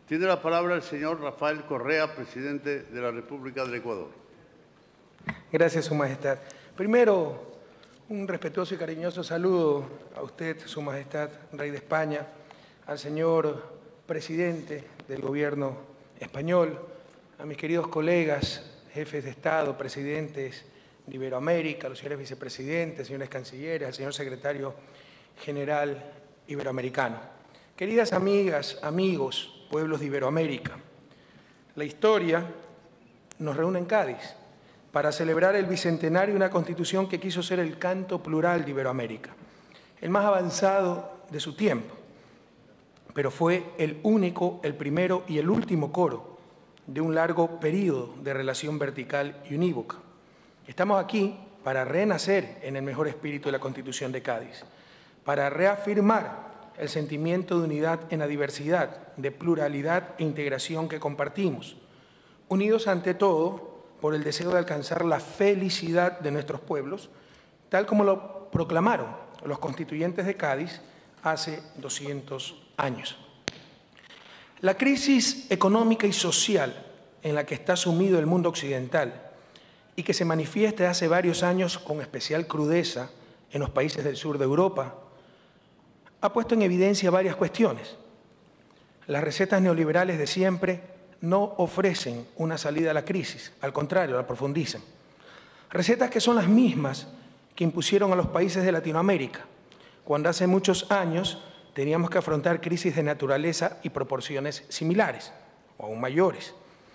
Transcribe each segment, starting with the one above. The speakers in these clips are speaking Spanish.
Tiene la palabra el señor Rafael Correa, presidente de la República del Ecuador. Gracias, Su Majestad. Primero, un respetuoso y cariñoso saludo a usted, Su Majestad, Rey de España, al señor presidente del Gobierno español, a mis queridos colegas, jefes de Estado, presidentes de Iberoamérica, los señores vicepresidentes, señores cancilleres, al señor secretario general iberoamericano. Queridas amigas, amigos, pueblos de Iberoamérica, la historia nos reúne en Cádiz para celebrar el bicentenario de una Constitución que quiso ser el canto plural de Iberoamérica, el más avanzado de su tiempo, pero fue el único, el primero y el último coro de un largo periodo de relación vertical y unívoca. Estamos aquí para renacer en el mejor espíritu de la Constitución de Cádiz, para reafirmar el sentimiento de unidad en la diversidad, de pluralidad e integración que compartimos, unidos ante todo por el deseo de alcanzar la felicidad de nuestros pueblos, tal como lo proclamaron los constituyentes de Cádiz hace 200 años. La crisis económica y social en la que está sumido el mundo occidental y que se manifiesta hace varios años con especial crudeza en los países del sur de Europa, ha puesto en evidencia varias cuestiones. Las recetas neoliberales de siempre no ofrecen una salida a la crisis, al contrario, la profundizan. Recetas que son las mismas que impusieron a los países de Latinoamérica, cuando hace muchos años teníamos que afrontar crisis de naturaleza y proporciones similares, o aún mayores.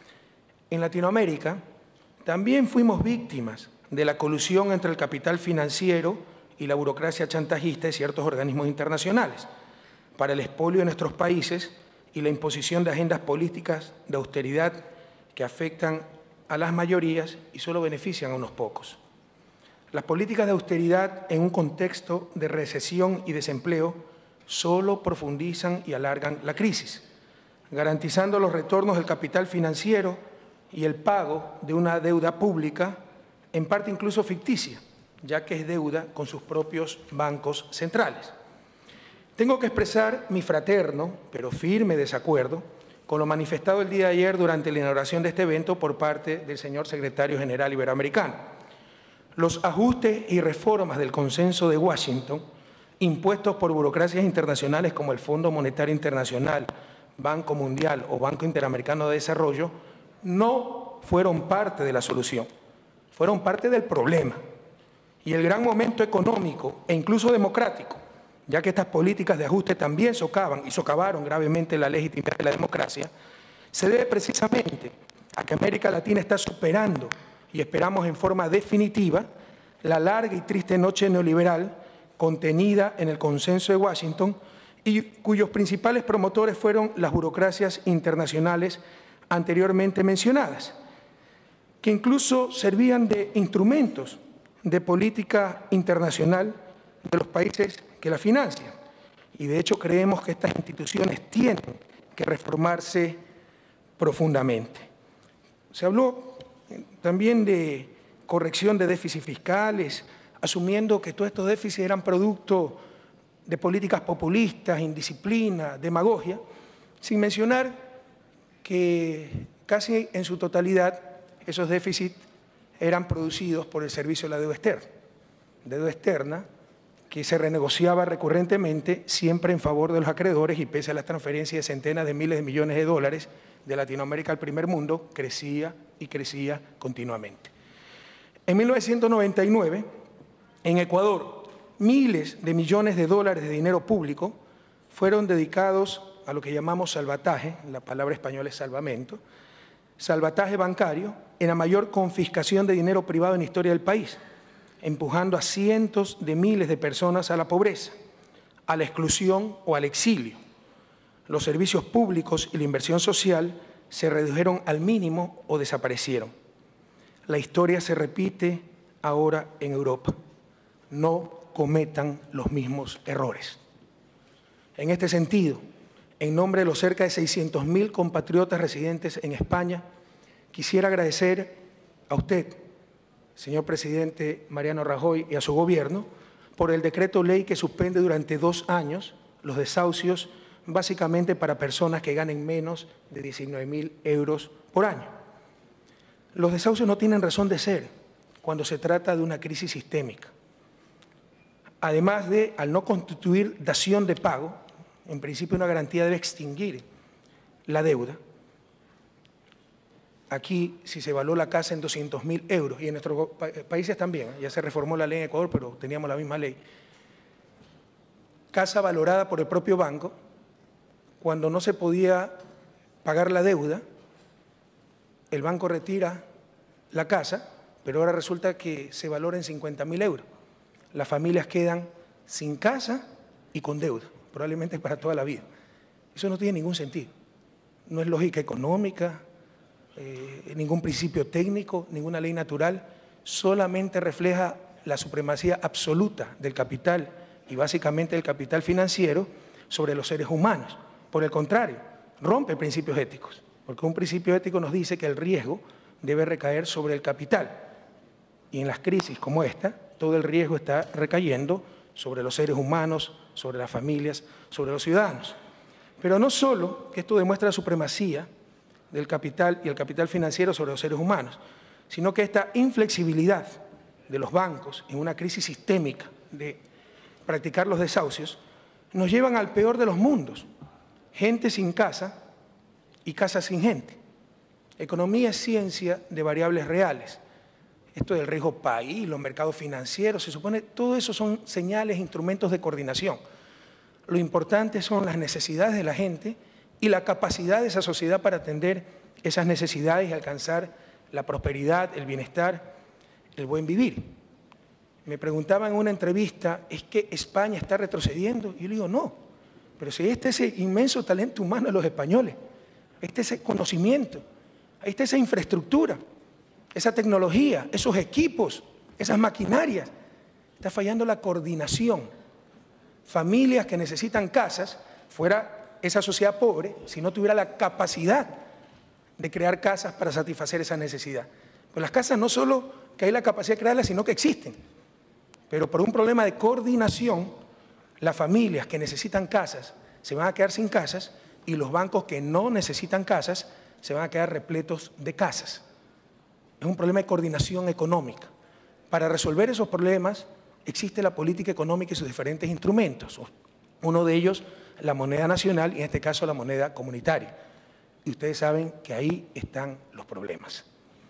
En Latinoamérica también fuimos víctimas de la colusión entre el capital financiero y la burocracia chantajista de ciertos organismos internacionales para el expolio de nuestros países y la imposición de agendas políticas de austeridad que afectan a las mayorías y solo benefician a unos pocos. Las políticas de austeridad en un contexto de recesión y desempleo solo profundizan y alargan la crisis, garantizando los retornos del capital financiero y el pago de una deuda pública, en parte incluso ficticia, ya que es deuda con sus propios bancos centrales. Tengo que expresar mi fraterno, pero firme desacuerdo con lo manifestado el día de ayer durante la inauguración de este evento por parte del señor secretario general iberoamericano. Los ajustes y reformas del consenso de Washington, impuestos por burocracias internacionales como el Fondo Monetario Internacional, Banco Mundial o Banco Interamericano de Desarrollo, no fueron parte de la solución, fueron parte del problema. Y el gran momento económico e incluso democrático, ya que estas políticas de ajuste también socavan y socavaron gravemente la legitimidad de la democracia, se debe precisamente a que América Latina está superando, y esperamos en forma definitiva, la larga y triste noche neoliberal contenida en el consenso de Washington y cuyos principales promotores fueron las burocracias internacionales anteriormente mencionadas, que incluso servían de instrumentos de política internacional de los países que la financian. Y de hecho creemos que estas instituciones tienen que reformarse profundamente. Se habló también de corrección de déficits fiscales, asumiendo que todos estos déficits eran producto de políticas populistas, indisciplina, demagogia, sin mencionar que casi en su totalidad esos déficits eran producidos por el servicio de la deuda externa que se renegociaba recurrentemente siempre en favor de los acreedores y pese a las transferencias de centenas de miles de millones de dólares de Latinoamérica al primer mundo, crecía y crecía continuamente. En 1999, en Ecuador, miles de millones de dólares de dinero público fueron dedicados a lo que llamamos salvataje, la palabra española es salvamento, salvataje bancario en la mayor confiscación de dinero privado en la historia del país, empujando a cientos de miles de personas a la pobreza, a la exclusión o al exilio. Los servicios públicos y la inversión social se redujeron al mínimo o desaparecieron. La historia se repite ahora en Europa. No cometan los mismos errores. En este sentido, en nombre de los cerca de 600.000 compatriotas residentes en España, quisiera agradecer a usted, señor presidente Mariano Rajoy, y a su gobierno por el decreto ley que suspende durante 2 años los desahucios básicamente para personas que ganen menos de 19.000 euros por año. Los desahucios no tienen razón de ser cuando se trata de una crisis sistémica. Además de, al no constituir dación de pago, en principio una garantía debe extinguir la deuda. Aquí, si se evaluó la casa en 200.000 euros, y en nuestros países también, ya se reformó la ley en Ecuador, pero teníamos la misma ley, casa valorada por el propio banco, cuando no se podía pagar la deuda, el banco retira la casa, pero ahora resulta que se valora en 50.000 euros. Las familias quedan sin casa y con deuda, probablemente para toda la vida. Eso no tiene ningún sentido. No es lógica económica, ningún principio técnico, ninguna ley natural, solamente refleja la supremacía absoluta del capital y básicamente del capital financiero sobre los seres humanos. Por el contrario, rompe principios éticos, porque un principio ético nos dice que el riesgo debe recaer sobre el capital. Y en las crisis como esta, todo el riesgo está recayendo sobre los seres humanos, sobre las familias, sobre los ciudadanos. Pero no solo que esto demuestra la supremacía del capital y el capital financiero sobre los seres humanos, sino que esta inflexibilidad de los bancos en una crisis sistémica de practicar los desahucios nos llevan al peor de los mundos: gente sin casa y casa sin gente. Economía es ciencia de variables reales. Esto del riesgo país, los mercados financieros, se supone, todo eso son señales, instrumentos de coordinación. Lo importante son las necesidades de la gente y la capacidad de esa sociedad para atender esas necesidades y alcanzar la prosperidad, el bienestar, el buen vivir. Me preguntaban en una entrevista, ¿es que España está retrocediendo? Y yo le digo, no, pero si ahí está ese inmenso talento humano de los españoles, ahí está ese conocimiento, ahí está esa infraestructura, esa tecnología, esos equipos, esas maquinarias. Está fallando la coordinación. Familias que necesitan casas, fuera esa sociedad pobre, si no tuviera la capacidad de crear casas para satisfacer esa necesidad. Pues las casas no solo que hay la capacidad de crearlas, sino que existen. Pero por un problema de coordinación, las familias que necesitan casas se van a quedar sin casas y los bancos que no necesitan casas se van a quedar repletos de casas. Es un problema de coordinación económica. Para resolver esos problemas existe la política económica y sus diferentes instrumentos. Uno de ellos, la moneda nacional, y en este caso la moneda comunitaria. Y ustedes saben que ahí están los problemas.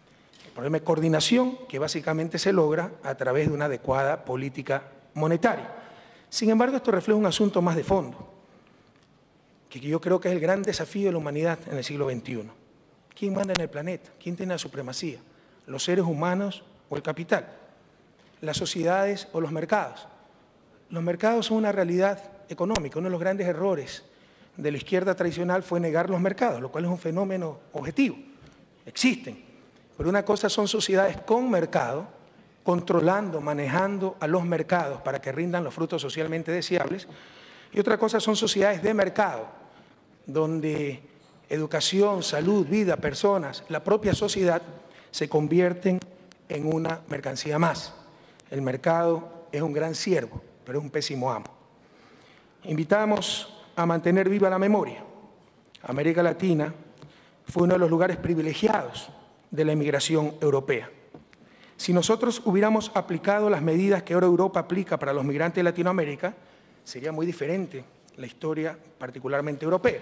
El problema de coordinación, que básicamente se logra a través de una adecuada política monetaria. Sin embargo, esto refleja un asunto más de fondo, que yo creo que es el gran desafío de la humanidad en el siglo XXI. ¿Quién manda en el planeta? ¿Quién tiene la supremacía? ¿Los seres humanos o el capital? ¿Las sociedades o los mercados? Los mercados son una realidad económica. Uno de los grandes errores de la izquierda tradicional fue negar los mercados, lo cual es un fenómeno objetivo. Existen. Pero una cosa son sociedades con mercado, controlando, manejando a los mercados para que rindan los frutos socialmente deseables, y otra cosa son sociedades de mercado, donde educación, salud, vida, personas, la propia sociedad se convierten en una mercancía más. El mercado es un gran siervo, pero es un pésimo amo. Invitamos a mantener viva la memoria. América Latina fue uno de los lugares privilegiados de la inmigración europea. Si nosotros hubiéramos aplicado las medidas que ahora Europa aplica para los migrantes de Latinoamérica, sería muy diferente la historia, particularmente europea.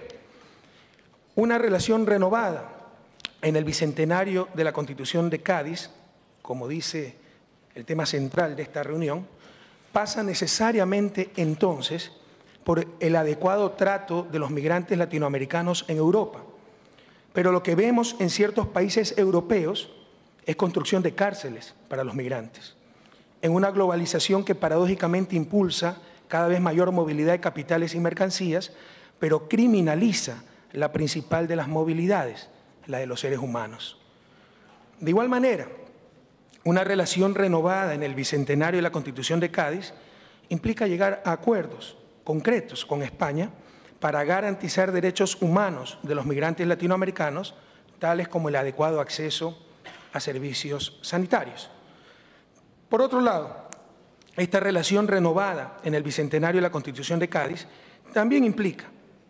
Una relación renovada en el bicentenario de la Constitución de Cádiz, como dice el tema central de esta reunión, pasa necesariamente entonces por el adecuado trato de los migrantes latinoamericanos en Europa. Pero lo que vemos en ciertos países europeos es construcción de cárceles para los migrantes, en una globalización que paradójicamente impulsa cada vez mayor movilidad de capitales y mercancías, pero criminaliza la principal de las movilidades, la de los seres humanos. De igual manera, una relación renovada en el bicentenario de la Constitución de Cádiz implica llegar a acuerdos concretos con España para garantizar derechos humanos de los migrantes latinoamericanos, tales como el adecuado acceso a servicios sanitarios. Por otro lado, esta relación renovada en el bicentenario de la Constitución de Cádiz también implica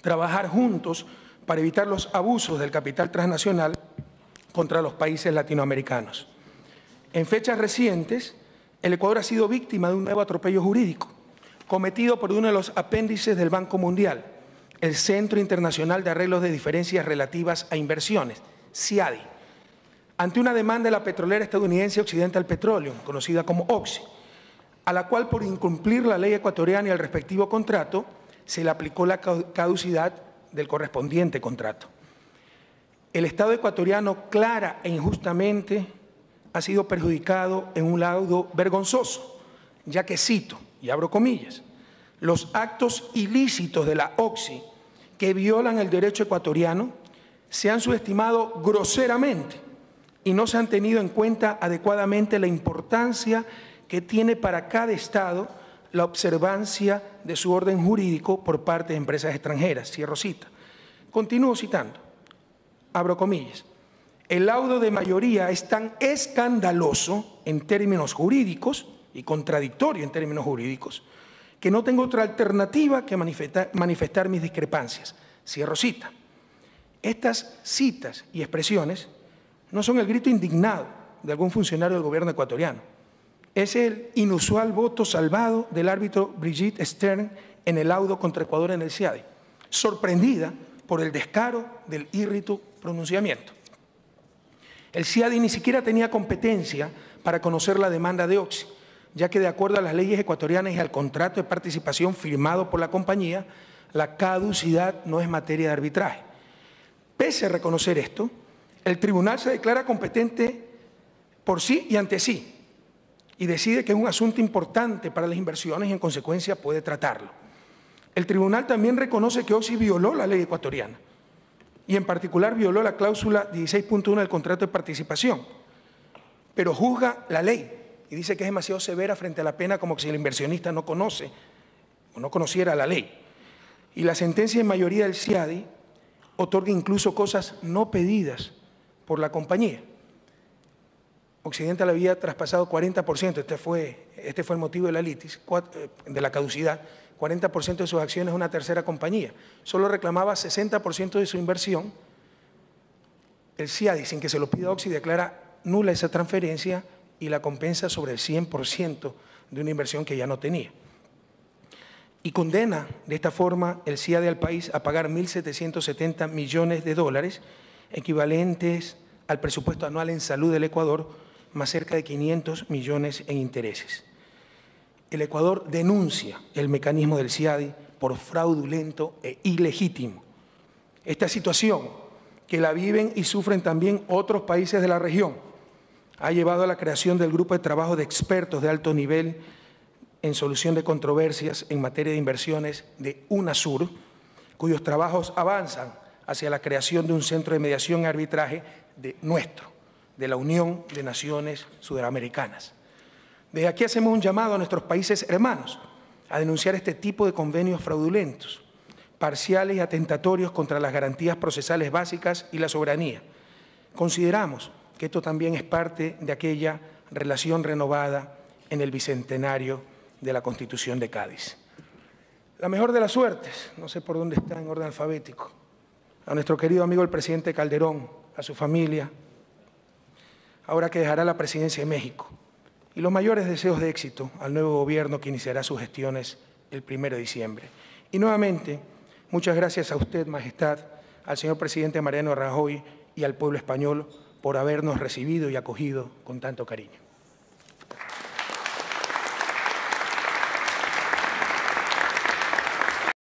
trabajar juntos para evitar los abusos del capital transnacional contra los países latinoamericanos. En fechas recientes, el Ecuador ha sido víctima de un nuevo atropello jurídico cometido por uno de los apéndices del Banco Mundial, el Centro Internacional de Arreglos de Diferencias Relativas a Inversiones, CIADI, ante una demanda de la petrolera estadounidense Occidental Petroleum, conocida como Oxy, a la cual por incumplir la ley ecuatoriana y el respectivo contrato, se le aplicó la caducidad del correspondiente contrato. El Estado ecuatoriano clara e injustamente ha sido perjudicado en un laudo vergonzoso, ya que cito, y abro comillas, los actos ilícitos de la Oxy que violan el derecho ecuatoriano se han subestimado groseramente y no se han tenido en cuenta adecuadamente la importancia que tiene para cada Estado la observancia de su orden jurídico por parte de empresas extranjeras. Cierro cita. Continúo citando, abro comillas. El laudo de mayoría es tan escandaloso en términos jurídicos y contradictorio en términos jurídicos que no tengo otra alternativa que manifestar mis discrepancias. Cierro cita. Estas citas y expresiones no son el grito indignado de algún funcionario del gobierno ecuatoriano. Es el inusual voto salvado del árbitro Brigitte Stern en el laudo contra Ecuador en el CIADI, sorprendida por el descaro del írrito pronunciamiento. El CIADI ni siquiera tenía competencia para conocer la demanda de Oxy, ya que de acuerdo a las leyes ecuatorianas y al contrato de participación firmado por la compañía, la caducidad no es materia de arbitraje. Pese a reconocer esto, el tribunal se declara competente por sí y ante sí y decide que es un asunto importante para las inversiones y en consecuencia puede tratarlo. El tribunal también reconoce que Oxy violó la ley ecuatoriana y en particular violó la cláusula 16.1 del contrato de participación, pero juzga la ley y dice que es demasiado severa frente a la pena como si el inversionista no conoce o no conociera la ley. Y la sentencia en mayoría del CIADI otorga incluso cosas no pedidas por la compañía. Occidental había traspasado 40%, este fue el motivo de la litis, de la caducidad, 40% de sus acciones a una tercera compañía. Solo reclamaba 60% de su inversión. El CIADI, sin que se lo pida Oxy, declara nula esa transferencia y la compensa sobre el 100% de una inversión que ya no tenía. Y condena de esta forma el CIADI al país a pagar 1.770 millones de dólares, equivalentes al presupuesto anual en salud del Ecuador, más cerca de 500 millones en intereses. El Ecuador denuncia el mecanismo del CIADI por fraudulento e ilegítimo. Esta situación, que la viven y sufren también otros países de la región, ha llevado a la creación del grupo de trabajo de expertos de alto nivel en solución de controversias en materia de inversiones de UNASUR, cuyos trabajos avanzan hacia la creación de un centro de mediación y arbitraje de la Unión de Naciones Sudamericanas. Desde aquí hacemos un llamado a nuestros países hermanos a denunciar este tipo de convenios fraudulentos, parciales y atentatorios contra las garantías procesales básicas y la soberanía. Consideramos que esto también es parte de aquella relación renovada en el bicentenario de la Constitución de Cádiz. La mejor de las suertes, no sé por dónde está en orden alfabético, a nuestro querido amigo el presidente Calderón, a su familia, ahora que dejará la presidencia de México, y los mayores deseos de éxito al nuevo gobierno que iniciará sus gestiones el 1 de diciembre. Y nuevamente, muchas gracias a usted, Majestad, al señor presidente Mariano Rajoy y al pueblo español por habernos recibido y acogido con tanto cariño.